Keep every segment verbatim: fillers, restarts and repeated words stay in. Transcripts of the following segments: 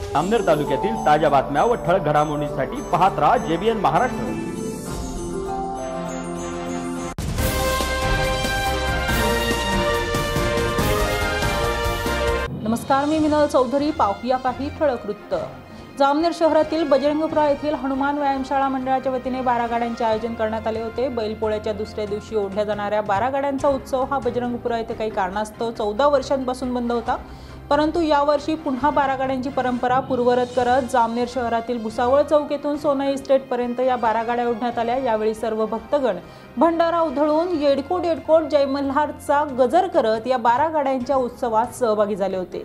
जामनेर तालुक्यातील ताज्या बातम्या व ठळक घडामोडींसाठी पाहत राहा जेबीएन महाराष्ट्र। नमस्कार, मी मिनल चौधरी। पाहूया काही ठळक वृत्त। जामनेर शहरातील बजरंगपुरा येथील हनुमान व्यायामशाळा मंडळाच्या वतीने बारा गाड्यांचे आयोजन करण्यात आले होते। बैलपोळ्याच्या दुसऱ्या दिवशी ओढल्या जाणाऱ्या बारा गाड्यांचा उत्सव हा बजरंगपुरा येथे काही कारणास्तव चौदा वर्षांपासून बंद होता, परंतु यावर्षी पुन्हा बारा गाड्यांची परंपरा पूर्ववत करत जामनेर शहरातील भुसावळ चौक येथून सोना इस्टेट पर्यंत या बारा गाड्या ओढण्यात आल्या। यावेळी सर्व भक्तगण भंडारा उधळून येडकोट येडकोट जय मल्हारचा गजर करत या बारा गाड्यांच्या उत्सवात सहभागी झाले होते।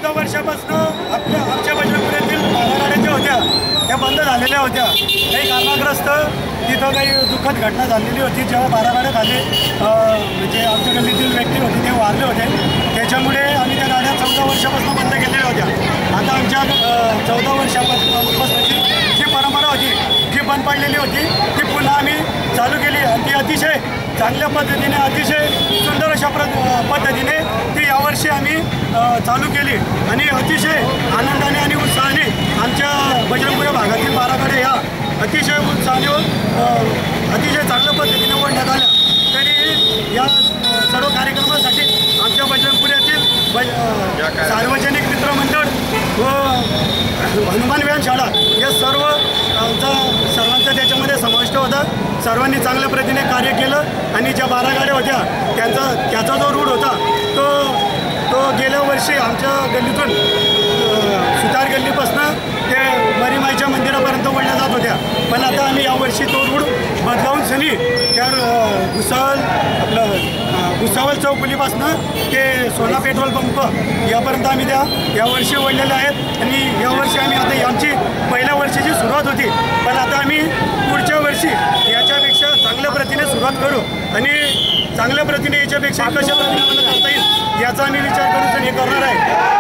चौदा वर्षापासून आपल्या आमच्या बजरंगपुऱ्यातील बारागाड्या ज्या होत्या त्या बंद झालेल्या होत्या. काही कारणाग्रस्त तिथं काही दुःखद घटना झालेली होती. जेव्हा बारागाड्या झाले म्हणजे आमच्या गल्लीतील व्यक्ती होते ते वारले होते. त्याच्यामुळे आम्ही त्या गाड्या चौदा वर्षापासून बंद केलेल्या होत्या. आता आमच्या चौदा वर्षापासूनची जी परंपरा होती जी बंद पडलेली होती ती पुन्हा आम्ही चालू केली आणि ती अतिशय चांगल्या पद्धतीने अतिशय सुंदर अशा प्र पद्धतीने ती यावर्षी आम्ही चालू केली आणि अतिशय आनंदाने आणि उत्साहाने आमच्या बजरंगपुरा भागातील बारागाड्या या अतिशय उत्साहाने अतिशय चांगल्या पद्धतीने ओढण्यात आल्या. तरी या सर्व कार्यक्रमासाठी आमच्या बजरंगपुऱ्यातील बज सार्वजनिक मित्रमंडळ व हनुमान व्यायामशाळा या सर्व आमचा सर्वांचा त्याच्यामध्ये समाविष्ट होता. सर्वांनी चांगल्या पद्धतीने कार्य केलं आणि ज्या बारा गाड्या होत्या त्यांचा त्याचा जो रूट होता तो तो गेल्या वर्षी आमच्या गल्लीतून सुतार गल्लीपासून ते मरीमाईच्या मंदिरापर्यंत ओढल्या जात होत्या. पण आता आम्ही यावर्षी तो रूट बदलावून सनी त्या भुसावळ आपलं भुसावळ चौकुलीपासून ते सोना पेट्रोल पंप यापर्यंत आम्ही त्या यावर्षी ओढलेल्या आहेत. आणि यावर्षी आम्ही आता आमची पहिल्या वर्षीची सुरुवात होती पण आता आम्ही पुढच्या वर्षी याच्यापेक्षा चांगल्या प्रतीने सुरुवात करू आणि चांगल्या प्रतीने याच्यापेक्षा कशा प्रतीने मला करता येईल याचा आम्ही विचार करू आणि हे करणार आहे.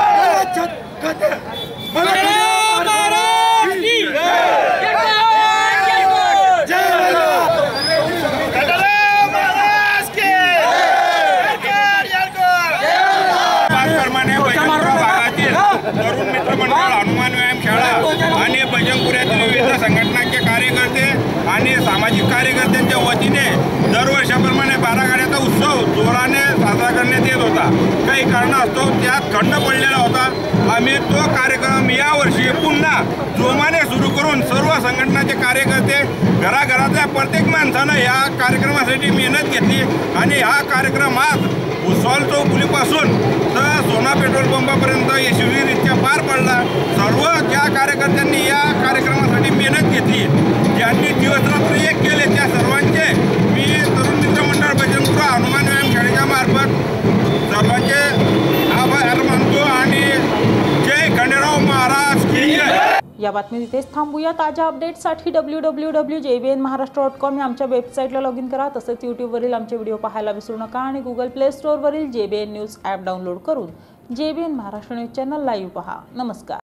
तरुण मित्रमंडळ हनुमान व्यायामशाळा आणि बजरंगपुऱ्यातील विविध संघटनांचे कार्यकर्ते आणि सामाजिक कार्यकर्त्यांच्या वतीने दरवर्षाप्रमाणे बारागाड्याचा उत्सव जोराने साजरा करण्यात येत होता. काही कारणास्तव त्यात खंड पडलेला होता. आम्ही तो कार्यक्रम यावर्षी पुन्हा जोमाने सुरू करून सर्व संघटनांचे कार्यकर्ते घराघरातल्या प्रत्येक माणसानं या कार्यक्रमासाठी मेहनत घेतली आणि हा कार्यक्रम आज भुसावळ चौकुलीपासून तर सोना पेट्रोल पंपापर्यंत यशस्वीरित्या पार पडला. सर्व ज्या कार्यकर्त्यांनी या कार्यक्रमासाठी मेहनत घेतली ज्यांनी दिवसरात्र एक केले त्या सर्वांचे मी तरुण मित्रमंडळ बजरंगपुरा हनुमान व्यायामशाळेच्या मार्फत सर्वांचे आभार मानतो आणि जय खंडेराव महाराज की जय. या बातमी इथेच थांबूया. ताज्या अपडेट्ससाठी W W W J B N Maharashtra dot com या आमच्या वेबसाईटला लॉग इन करा. तसंच यूट्यूबवरील आमचे व्हिडिओ पाहायला विसरू नका आणि गुगल प्ले स्टोअरवरील J B N news app download करून J B N Maharashtra news channel live पहा. नमस्कार.